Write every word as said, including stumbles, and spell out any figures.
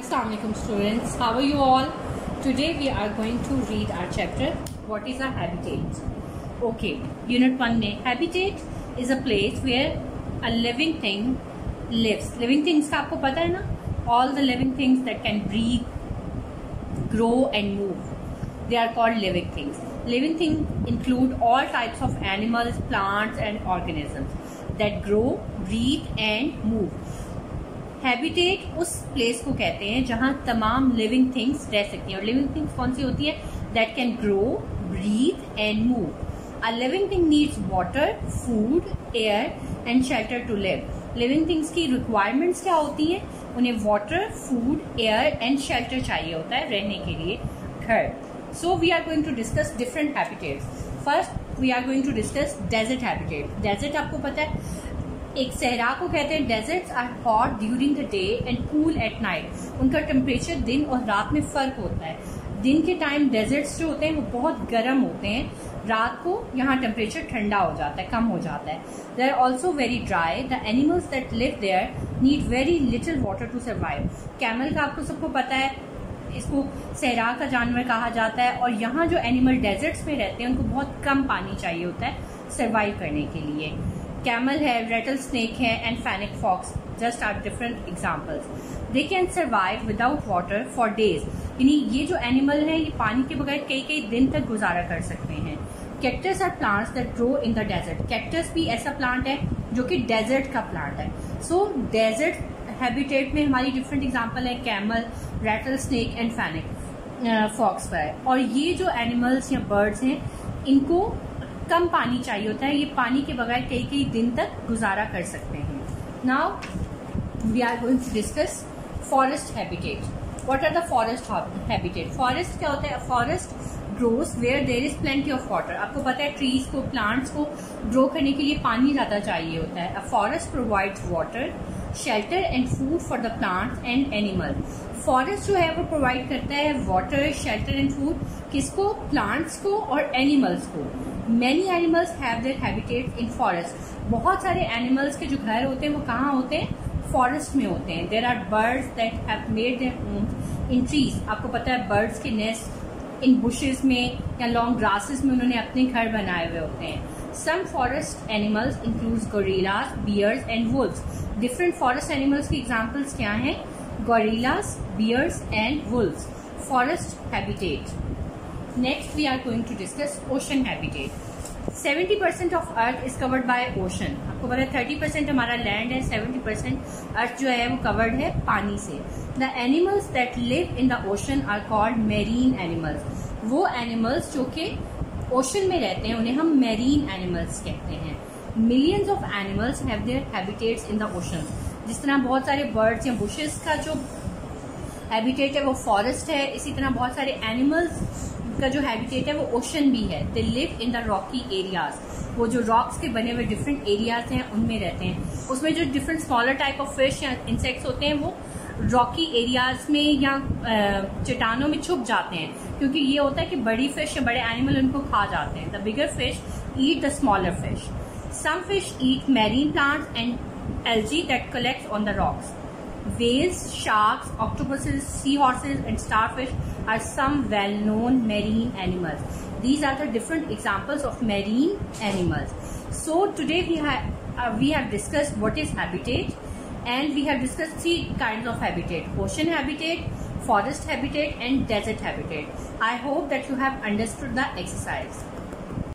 Assalamu alaikum students, how are you all? Today we are going to read our chapter what is a habitat. Okay, unit one में habitat is a place where a living thing lives. Living things का आपको पता है ना, all the living things that can breathe, grow and move, they are called living things. Living things include all types of animals, plants and organisms that grow, breathe and move. Habitat उस place को कहते हैं जहां तमाम living things रह सकती हैं. और लिविंग थिंग्स कौन सी होती है? That can grow, breathe and move. A living thing needs water, food, air and shelter to live. Living things की रिक्वायरमेंट्स क्या होती हैं? उन्हें water, food, air and shelter चाहिए होता है रहने के लिए, घर. So we are going to discuss different habitats. First we are going to discuss desert habitat. Desert आपको पता है एक सहरा को कहते हैं. Deserts are hot during the day and cool at night. उनका टेम्परेचर दिन और रात में फर्क होता है. दिन के टाइम डेजर्ट्स जो होते हैं वो बहुत गर्म होते हैं, रात को यहाँ टेम्परेचर ठंडा हो जाता है, कम हो जाता है. They are also very dry. The animals that live there need very little water to survive. Camel का आपको सबको पता है, इसको सहरा का जानवर कहा जाता है. और यहाँ जो एनिमल डेजर्ट्स में रहते हैं उनको बहुत कम पानी चाहिए होता है सर्वाइव करने के लिए. कैमल है, रेटल स्नेक है and fennec fox just are different examples. They can survive without water for days. यानी ये जो एनिमल है ये पानी के बगैर कई कई दिन तक गुजारा कर सकते हैं. Cactus are plants that grow in the desert. Cactus भी ऐसा प्लांट है जो कि डेजर्ट का प्लांट है. सो डेजर्ट हैबिटेट में हमारी डिफरेंट एग्जाम्पल है camel, rattle snake and fennec fox पर. और ये जो एनिमल्स या बर्ड्स हैं इनको कम पानी चाहिए होता है, ये पानी के बगैर कई कई दिन तक गुजारा कर सकते हैं. Now we are going to discuss forest habitat. What are the forest habitat? Forest क्या होता है? Forest grows where there is plenty of water. आपको पता है ट्रीज को, प्लांट्स को ग्रो करने के लिए पानी ज्यादा चाहिए होता है. A forest provides water, shelter and food for the plants and animal. Forest जो है वो प्रोवाइड करता है वाटर, शेल्टर एंड फूड. किसको? प्लांट्स को और एनिमल्स को. Many animals have their habitats in forest. बहुत सारे एनिमल्स के जो घर होते हैं वो कहाँ होते हैं? फॉरेस्ट में होते हैं. There are birds that have made their homes in trees. आपको पता है बर्ड्स के नेस्ट इन बुशेस में या लॉन्ग ग्रासेस में उन्होंने अपने घर बनाए हुए होते हैं. Some forest animals includes gorillas, bears and wolves. Different forest animals की examples क्या हैं? Gorillas, bears and wolves. Forest habitat. Next we are going to discuss ocean habitat. seventy percent of earth is covered by ocean. आपको पता है thirty percent हमारा land है, seventy percent earth जो है वो कवर्ड है पानी से. The animals that live in the ocean are called marine animals. वो एनिमल्स जो कि ओशन में रहते हैं उन्हें हम मैरीन एनिमल्स कहते हैं. Millions of animals have their habitats in the ocean. जिस तरह बहुत सारे बर्ड्स या बुशेस का जो हैबिटेट है वो फॉरेस्ट है, इसी तरह बहुत सारे एनिमल्स का जो हैबिटेट है वो ओशन भी है. They live in the rocky areas. वो जो रॉक्स के बने हुए डिफरेंट एरियाज हैं उनमें रहते हैं. उसमें जो different smaller type of fish या इंसेक्ट्स होते हैं वो रॉकी एरियाज में या चट्टानों में छुप जाते हैं, क्योंकि ये होता है कि बड़ी फिश या बड़े एनिमल उनको खा जाते हैं. The bigger fish eat the smaller fish. Some fish eat marine plants and algae that collects on the rocks. Whales, sharks, octopuses, seahorses and starfish are some well-known marine animals. These are the different examples of marine animals. So today we have uh, we have discussed what is habitat, and we have discussed three kinds of habitat: ocean habitat, forest habitat and desert habitat. I hope that you have understood the exercise.